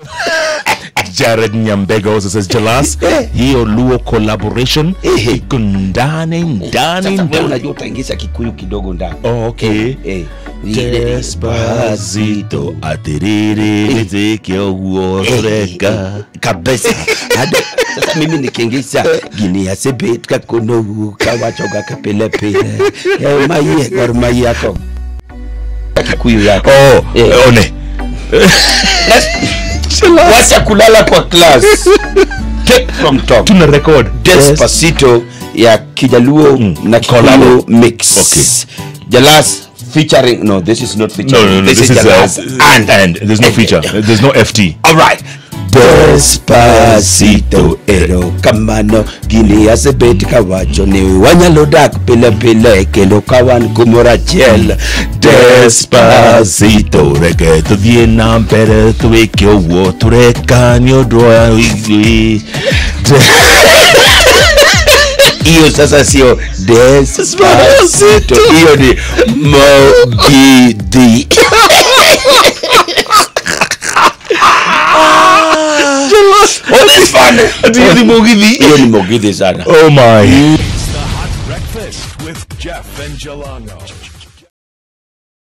Jared Nyambega also says Jalas hiyo Luo collaboration iko ndani. Sasa unajua utaingiza Kikuyu kidogo ndani. Oh, okay. Despacito atiriri nizikio uoreka kabisa. Sasa mimi nikiingiza gini ya sebet kakono kawachoga kapele pele. Maye gormai yako. Kikuyu yako. One. Wacha kulala kwa class. Take from top. Tuna record Despacito ya Kijaluo na Kikuyu mix. Okay. Jalas featuring, no, this is not featuring. No, this is Jalas and there's no feature. There's no FT. All right. Despacito ero kamano gini ya sebeti kawacho ni wanyalodak pile pile kendo kawan kumora chel. Despacito rege tu viena pere tu ikio wo tu reka nyodroa wigwi. Iyo sasa sio Despacito, iyo ni Mogidi. Oh, this fun. Iyo ni Mogidi. Iyo ni Mogidi sana. Oh my. It's the Hot Breakfast with Jeff and Jalango.